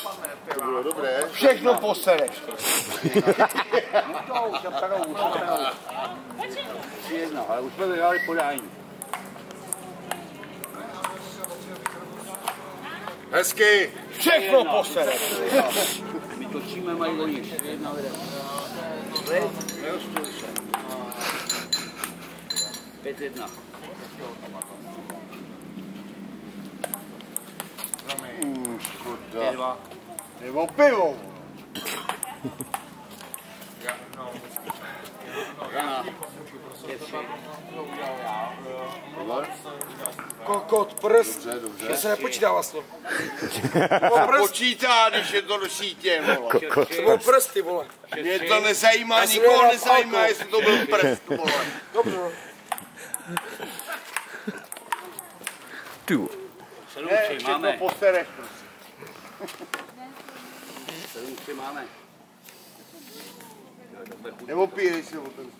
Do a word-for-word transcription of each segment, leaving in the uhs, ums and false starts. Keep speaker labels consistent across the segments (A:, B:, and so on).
A: To bylo dobré.
B: Všechno posereš.
C: No to už jsem tady, už jsem tady. Tři jedna, ale už jsme vyhrali podání.
A: Hezky.
B: Všechno posereš.
C: My točíme, mají oni. Jedna vede. Nerozpůl se. Pět jedna.
A: Mm, škoda.
C: Pět dva.
A: Nebo pivo.
B: Kokot, prst.
A: Dobře, dobře.
B: To se nepočítá vlastně.
A: Počítá, když je to do sítě, vole.
B: To byl prst, ty vole.
A: Mě to nezajímá,
B: Já jsem
A: nikoho
B: měl
A: nezajímá,
B: alkohol.
A: jestli to byl prst, vole.
B: Dobře, no.
C: Sedm
A: Ne,
C: tři
A: všechno
C: máme.
A: posereš, prostě.
C: Sedm tři máme.
A: Nebo pírej si o ten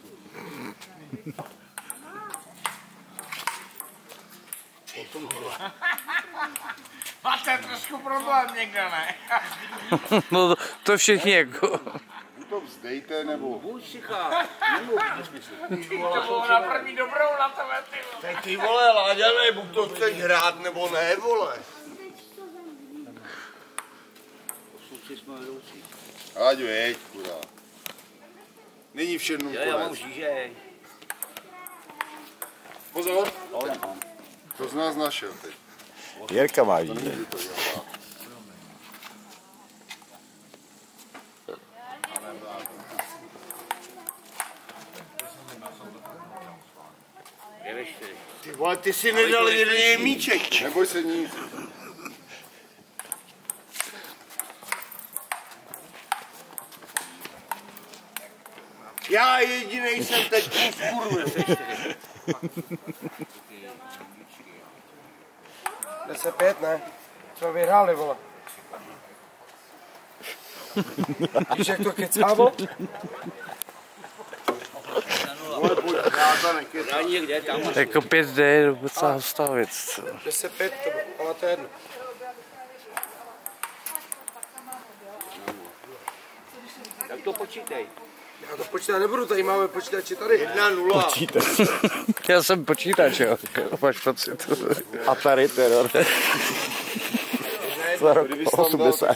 B: Máte trošku problém někde, ne?
D: No to všichni jako.
A: to vzdejte, nebo...
C: Buď šichá. Nemluv nesmysl.
B: To bylo na první dobrou na tebe, ty vole.
A: Tak ty vole, Láďa, ne, buď to chceš hrát, nebo ne, vole.
C: Posluci jsme vedoucí.
A: Láďo, jeď, kurá. Není všednou
C: Jo, já mám
A: konec.
C: žížej.
A: Pozor.
C: To nemám.
A: To z nás našel teď.
E: Jirka má žíže.
A: To dělá.
C: Je ve čtyři.
A: Ty vole, ty si nedal jeden míček. Neboj se nic. Já jedinej jsem teď kurvil.
B: deset pět, ne? Jsme vyhráli, vole. Víš, jak to kecá, vole?
A: Vole, pojď, já to nekecám.
C: Já někde tam.
D: Jako pět D je docela hustá věc.
B: deset pět, to bylo, ale to je jedno.
C: Tak to počítej.
B: Já to počítat nebudu, tady máme počítače tady.
A: Jedna nula.
E: Počítač.
D: Já jsem počítač, jo. Máš pocit.
E: A tady teror. Za rok osmdesát.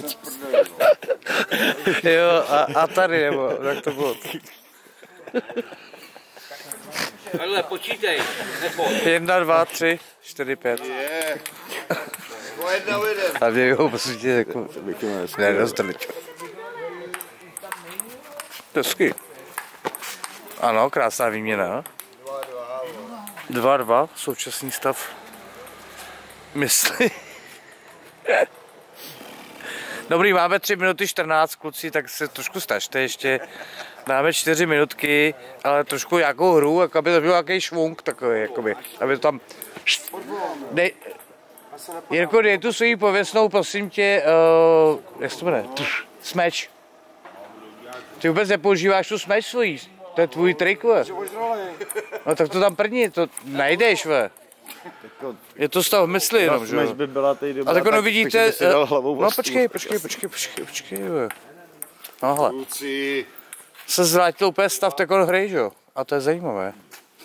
D: Jo, a, a tady nebo, jak to bylo?
C: Takhle počítej. Nebo.
D: Jedna, dva, tři, čtyři, pět.
A: Je. Po jedna jeden.
D: A mě jo, prostě jako, ne, rozdrč. Hezky. Ano, krásná výměna. No? dva dva, současný stav. Myslí. Dobrý, máme tři minuty čtrnáct, kluci, tak se trošku stažte ještě. Dáme čtyři minutky, ale trošku jakou hru, jako aby to byl nějaký švunk takový, jakoby, aby to tam... Dej... Jirko, dej tu svoji pověstnou, prosím tě, uh, jak se to jmenuje? Smeč. Ty vůbec nepoužíváš tu smeč svojí, to je tvůj trik, ve. No tak to tam první, to najdeš, ve. Je to stav mysli jenom, že jo?
E: by byla tady dobrá,
D: A tak ono
E: tak
D: vidíte,
E: by si dal hlavou
D: no
E: o
D: počkej,
E: stůl.
D: počkej, počkej, počkej, počkej, ve. Nohle,
A: Kluci.
D: se zvrátil úplně stav takové hry, že jo? A to je zajímavé.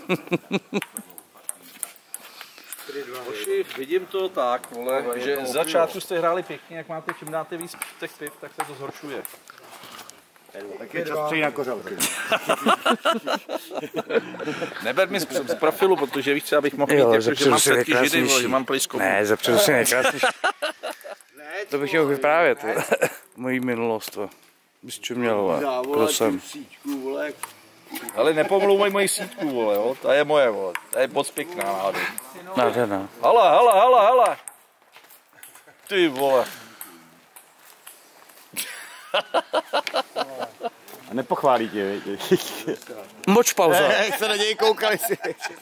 F: Hoši, vidím to tak, vole, že z začátku jste hráli pěkně, jak máte čím dáte víc těch piv, tak se to zhoršuje.
E: Tak je čas přejít na kořalky.
F: Neber mi z, z profilu, protože víš, co abych mohl mít,
D: Jo,
F: jako, že
D: zepředu
F: mám
D: si
F: všetky židy, vole,
D: nejkrásnější.
F: že mám plejskou.
D: Ne, zepředu si nejkrásnější. To bych chtěl vyprávět, ve. Mojí minulost, ve. Bys čuměl, ve.
A: Dá,
D: Kdo
A: vole,
D: jsem.
A: tu síťku, vole.
F: Ale nepomlouvej moji sítku, vole, jo, ta je moje, vole, ta je moc pěkná náhodou.
D: Nádherná.
F: Hala, hala, hala, hala. Ty vole.
E: A nepochválí tě, viď?
D: Moč pauza.
E: Jak se na něj koukali si.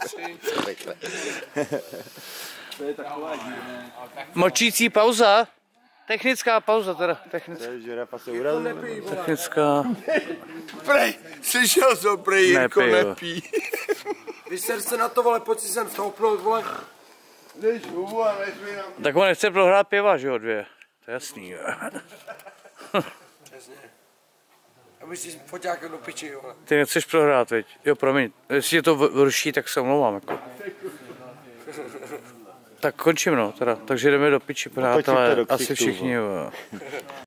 D: Močící pauza. Technická pauza teda. Technická.
E: Žirafa se urazila.
D: Technická.
A: Prej, slyšel jsem, prej, Jirko
D: Nepij, jo.
A: nepí.
B: Vyser se na to, vole, pojď si sem stoupnout, vole.
A: Jdeš, vole, než mi nám...
D: Tak on nechce prohrát piva, že jo, dvě. To je jasný, jo.
A: Přesně. Aby si foťákem do piči, jo.
D: Ty nechceš prohrát, veď? Jo, promiň. Jestli je to v- ruší, tak se omlouvám, jako. Tak končím, no, teda. Takže jdeme do piči, přátelé.
E: do
D: Asi
E: ksichtů,
D: všichni,
E: no.
D: jo.